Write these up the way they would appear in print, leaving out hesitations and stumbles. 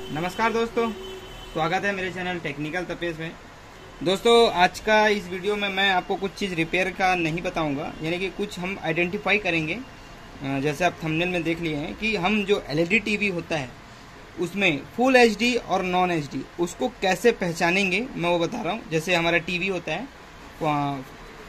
नमस्कार दोस्तों, स्वागत है मेरे चैनल टेक्निकल तपेश में। दोस्तों आज का इस वीडियो में मैं आपको कुछ चीज़ रिपेयर का नहीं बताऊंगा, यानी कि कुछ हम आइडेंटिफाई करेंगे। जैसे आप थंबनेल में देख लिए हैं कि हम जो एलईडी टीवी होता है उसमें फुल एचडी और नॉन एचडी उसको कैसे पहचानेंगे मैं वो बता रहा हूँ। जैसे हमारा टीवी होता है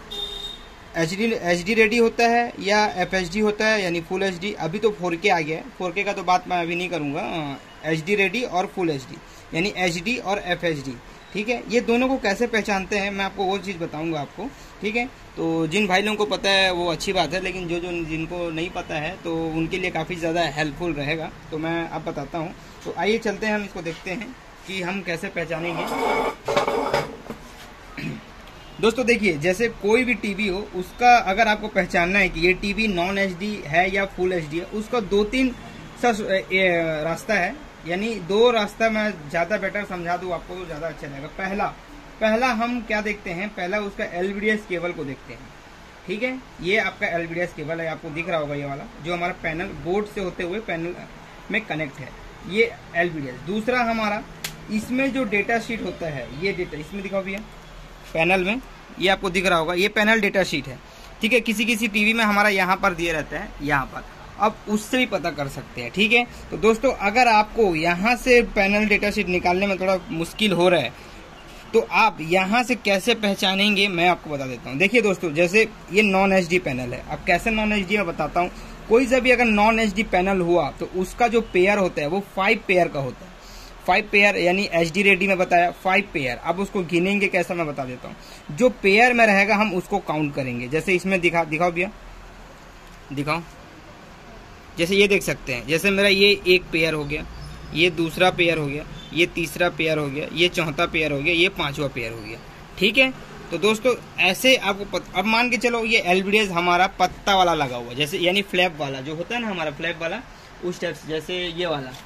एचडी रेडी होता है या एफएचडी होता है, यानी फुल एचडी। अभी तो 4K आ गया है, 4K का तो बात मैं अभी नहीं करूँगा। एचडी रेडी और फुल एचडी यानी एचडी और एफएचडी, ठीक है। ये दोनों को कैसे पहचानते हैं मैं आपको वो चीज़ बताऊंगा आपको, ठीक है। तो जिन भाई लोगों को पता है वो अच्छी बात है, लेकिन जो जिनको नहीं पता है तो उनके लिए काफ़ी ज़्यादा हेल्पफुल रहेगा। तो मैं अब बताता हूँ। तो आइए चलते हैं, हम इसको देखते हैं कि हम कैसे पहचानेंगे। दोस्तों देखिए, जैसे कोई भी टीवी हो उसका अगर आपको पहचानना है कि ये टीवी नॉन एचडी है या फुल एचडी है, उसका 2-3 रास्ता है, यानी 2 रास्ता मैं ज़्यादा बेटर समझा दूँ आपको तो ज़्यादा अच्छा रहेगा। पहला हम क्या देखते हैं, पहला उसका एलवीडीएस केबल को देखते हैं, ठीक है। ये आपका एलवीडीएस केबल है, आपको दिख रहा होगा ये वाला, जो हमारा पैनल बोर्ड से होते हुए पैनल में कनेक्ट है, ये एलवीडीएस। दूसरा हमारा इसमें जो डेटा शीट होता है, ये डेटा इसमें दिखाओ भैया पैनल में, ये आपको दिख रहा होगा, ये पैनल डेटा शीट है, ठीक है। किसी टीवी में हमारा यहाँ पर दिए रहता है, यहाँ पर, अब उससे भी पता कर सकते हैं, ठीक है। तो दोस्तों अगर आपको यहाँ से पैनल डेटा शीट निकालने में थोड़ा मुश्किल हो रहा है तो आप यहाँ से कैसे पहचानेंगे मैं आपको बता देता हूँ। देखिए दोस्तों, जैसे ये नॉन एचडी पैनल है, अब कैसे नॉन एचडी मैं बताता हूँ। कोई सा भी अगर नॉन एचडी पैनल हुआ तो उसका जो पेयर होता है वो 5 पेयर का होता है। 5 पेयर यानी एचडी रेडी में बताया 5 पेयर। अब उसको गिनेंगे कैसा मैं बता देता हूँ। जो पेयर में रहेगा हम उसको काउंट करेंगे। जैसे इसमें दिखाओ भैया, दिखाओ। जैसे ये देख सकते हैं, जैसे मेरा ये एक पेयर हो गया, ये दूसरा पेयर हो गया, ये तीसरा पेयर हो गया, ये चौथा पेयर हो गया, ये 5वां पेयर हो गया, ठीक है। तो दोस्तों ऐसे आपको अब मान के चलो ये एलवीडीएस हमारा पत्ता वाला लगा हुआ, जैसे यानी फ्लैप वाला जो होता है ना हमारा फ्लैप वाला, उस टाइप से, जैसे ये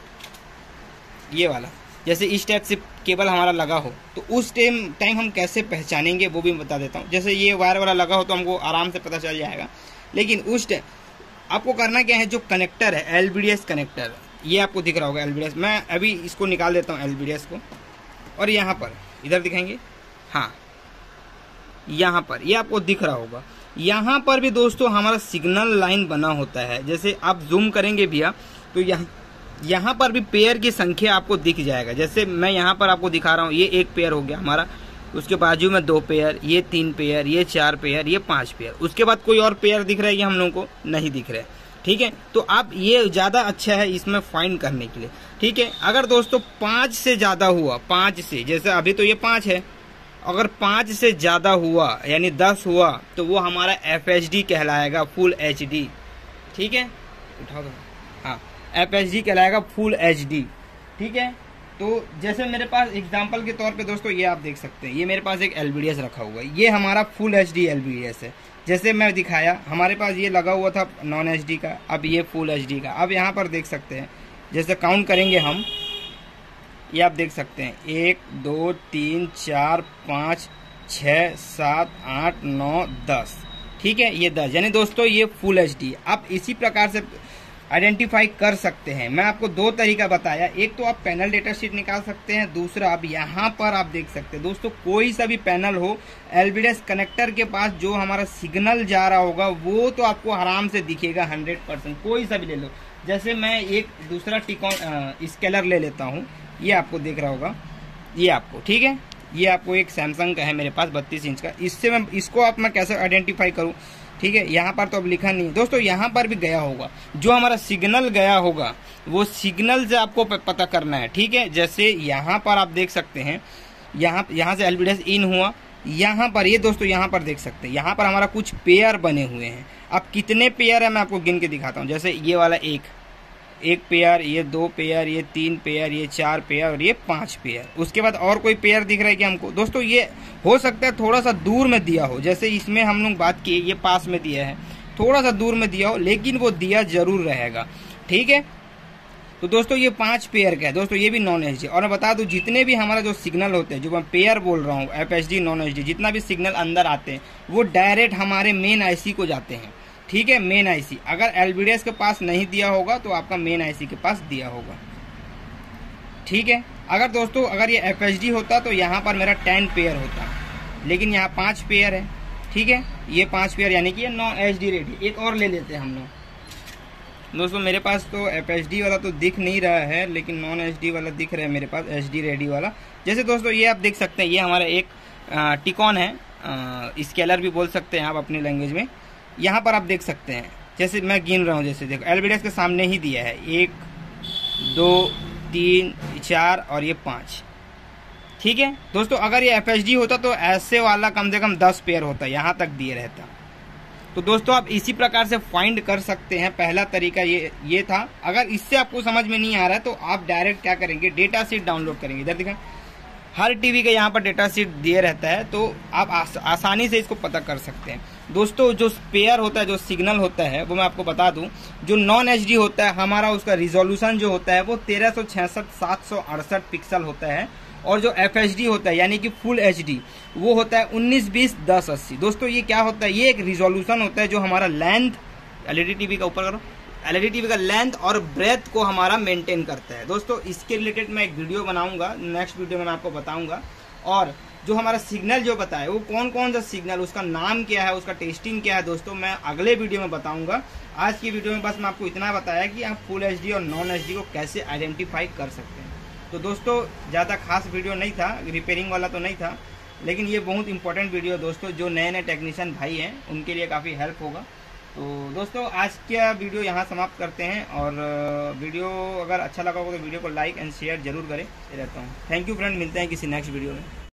वाला जैसे इस टाइप से केबल हमारा लगा हो तो उस टाइम हम कैसे पहचानेंगे वो भी बता देता हूँ। जैसे ये वायर वाला लगा हो तो हमको आराम से पता चल जाएगा, लेकिन उस टाइम आपको करना क्या है, जो कनेक्टर है एलवीडीएस कनेक्टर, ये आपको दिख रहा होगा एलवीडीएस। मैं अभी इसको निकाल देता हूँ एलवीडीएस को, और यहाँ पर इधर दिखाएंगे, हाँ यहाँ पर ये आपको दिख रहा होगा। यहाँ पर भी दोस्तों हमारा सिग्नल लाइन बना होता है। जैसे आप जूम करेंगे भैया तो यहाँ पर भी पेयर की संख्या आपको दिख जाएगा। जैसे मैं यहाँ पर आपको दिखा रहा हूँ, ये एक पेयर हो गया हमारा, उसके बाजू में 2 पेयर, ये 3 पेयर, ये 4 पेयर, ये 5 पेयर। उसके बाद कोई और पेयर दिख रहा है, ये हम लोगों को नहीं दिख रहा है, ठीक है। तो आप ये ज़्यादा अच्छा है इसमें फाइंड करने के लिए, ठीक है। अगर दोस्तों 5 से ज़्यादा हुआ, 5 से, जैसे अभी तो ये 5 है, अगर 5 से ज़्यादा हुआ यानी 10 हुआ तो वो हमारा एफएचडी कहलाएगा, फुल एचडी, ठीक है। उठाओ, हाँ एफएचडी कहलाएगा, फुल एचडी, ठीक है। तो जैसे मेरे पास एग्जांपल के तौर पे दोस्तों ये आप देख सकते हैं, ये मेरे पास एक एलवीडीएस रखा हुआ है, ये हमारा फुल एचडी एलवीडीएस है। जैसे मैं दिखाया हमारे पास ये लगा हुआ था नॉन एचडी का, अब ये फुल एचडी का। अब यहाँ पर देख सकते हैं, जैसे काउंट करेंगे हम, ये आप देख सकते हैं 1 2 3 4 5 6 7 8 9 10, ठीक है। ये 10 यानी दोस्तों ये फुल एचडी। आप इसी प्रकार से आइडेंटिफाई कर सकते हैं। मैं आपको 2 तरीका बताया, एक तो आप पैनल डेटा शीट निकाल सकते हैं, दूसरा आप यहाँ पर आप देख सकते हैं। दोस्तों कोई सा भी पैनल हो, एलवीडीएस कनेक्टर के पास जो हमारा सिग्नल जा रहा होगा वो तो आपको आराम से दिखेगा 100%। कोई सा भी ले लो, जैसे मैं एक दूसरा टिकॉन स्केलर ले लेता हूँ, ये आपको दिख रहा होगा, ये आपको, ठीक है। ये आपको एक सैमसंग का है मेरे पास 32 इंच का। इससे मैं कैसे आइडेंटिफाई करूँ, ठीक है। यहाँ पर तो अब लिखा नहीं है दोस्तों, यहाँ पर भी गया होगा, जो हमारा सिग्नल गया होगा वो सिग्नल से आपको पता करना है, ठीक है। जैसे यहाँ पर आप देख सकते हैं, यहाँ से एलवीडीएस इन हुआ, यहाँ पर ये दोस्तों यहाँ पर देख सकते हैं, यहाँ पर हमारा कुछ पेयर बने हुए हैं। अब कितने पेयर है मैं आपको गिन के दिखाता हूँ। जैसे ये वाला एक पेयर, ये 2 पेयर, ये 3 पेयर, ये 4 पेयर और ये 5 पेयर। उसके बाद और कोई पेयर दिख रहा है कि हमको दोस्तों, ये हो सकता है थोड़ा सा दूर में दिया हो, जैसे इसमें हम लोग बात किए ये पास में दिया है, थोड़ा सा दूर में दिया हो, लेकिन वो दिया जरूर रहेगा, ठीक है। तो दोस्तों ये 5 पेयर का है दोस्तों, ये भी नॉन एचडी। और मैं बता दूं, जितने भी हमारा जो सिग्नल होते हैं, जो मैं पेयर बोल रहा हूँ, एफएचडी नॉन एचडी, जितना भी सिग्नल अंदर आते हैं वो डायरेक्ट हमारे मेन आईसी को जाते हैं, ठीक है। मेन आईसी अगर एलवीडीएस के पास नहीं दिया होगा तो आपका मेन आईसी के पास दिया होगा। ठीक है। अगर दोस्तों अगर ये FHD होता तो यहाँ पर मेरा 10 पेयर होता, लेकिन यहाँ 5 पेयर है। ठीक है, ये 5 पेयर यानी कि ये 9 HD रेडी। एक और ले लेते हैं हम लोग। दोस्तों मेरे पास तो FHD वाला तो दिख नहीं रहा है, लेकिन नॉन HD वाला दिख रहा है मेरे पास, HD रेडी वाला। जैसे दोस्तों ये आप देख सकते हैं, ये हमारा एक टिकॉन है, स्केलर भी बोल सकते हैं आप अपनी लैंग्वेज में। यहाँ पर आप देख सकते हैं, जैसे मैं गिन रहा हूँ, जैसे देखो LBDS के सामने ही दिया है 1 2 3 4 और ये 5। ठीक है दोस्तों, अगर ये FHD होता तो ऐसे वाला कम से कम 10 पेयर होता, यहाँ तक दिए रहता। तो दोस्तों आप इसी प्रकार से फाइंड कर सकते हैं। पहला तरीका ये था। अगर इससे आपको समझ में नहीं आ रहा है तो आप डायरेक्ट क्या करेंगे, डेटा शीट डाउनलोड करेंगे। इधर दिखा, हर टीवी के यहाँ पर डेटा शीट दिए रहता है, तो आप आसानी से इसको पता कर सकते हैं। दोस्तों जो पेयर होता है, जो सिग्नल होता है, वो मैं आपको बता दूं, जो नॉन HD होता है हमारा, उसका रिजोल्यूशन जो होता है वो 1366 768 पिक्सल होता है। और जो FHD होता है यानी कि फुल HD, वो होता है 1920 1080। दोस्तों ये क्या होता है, ये एक रिजोल्यूशन होता है जो हमारा लेंथ, LED टीवी का ऊपर करो, LED टीवी का लेंथ और ब्रेथ को हमारा मेंटेन करता है। दोस्तों इसके रिलेटेड मैं एक वीडियो बनाऊंगा, नेक्स्ट वीडियो में मैं आपको बताऊंगा। और जो हमारा सिग्नल जो बताए, वो कौन कौन सा सिग्नल, उसका नाम क्या है, उसका टेस्टिंग क्या है, दोस्तों मैं अगले वीडियो में बताऊंगा। आज की वीडियो में बस मैं आपको इतना बताया कि आप फुल HD और नॉन HD को कैसे आइडेंटिफाई कर सकते हैं। तो दोस्तों ज़्यादा खास वीडियो नहीं था, रिपेयरिंग वाला तो नहीं था, लेकिन ये बहुत इंपॉर्टेंट वीडियो दोस्तों, जो नए नए टेक्नीशियन भाई हैं उनके लिए काफ़ी हेल्प होगा। तो दोस्तों आज का वीडियो यहाँ समाप्त करते हैं, और वीडियो अगर अच्छा लगा हो तो वीडियो को लाइक एंड शेयर जरूर करें। रहता हूँ। थैंक यू फ्रेंड, मिलते हैं किसी नेक्स्ट वीडियो में।